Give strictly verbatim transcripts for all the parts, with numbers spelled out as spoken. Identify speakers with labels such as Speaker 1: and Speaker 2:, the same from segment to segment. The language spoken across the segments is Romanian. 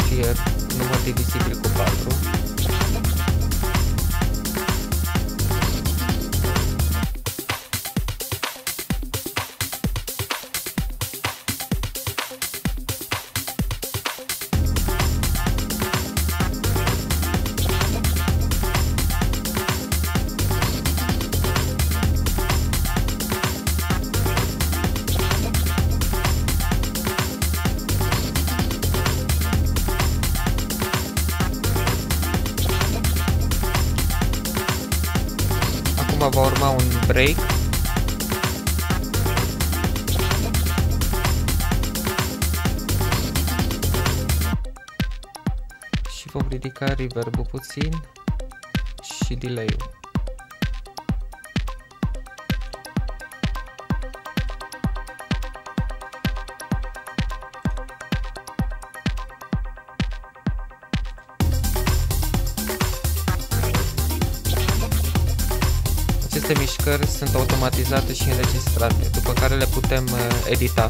Speaker 1: fie număr divizibil cu patru. Acum va urma un break. Și vom ridica reverb-ul puțin și delay-ul. Aceste mișcări sunt automatizate și înregistrate, după care le putem edita.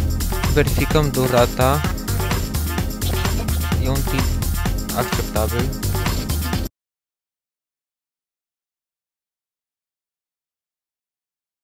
Speaker 1: Verificăm durata, e un timp acceptabil.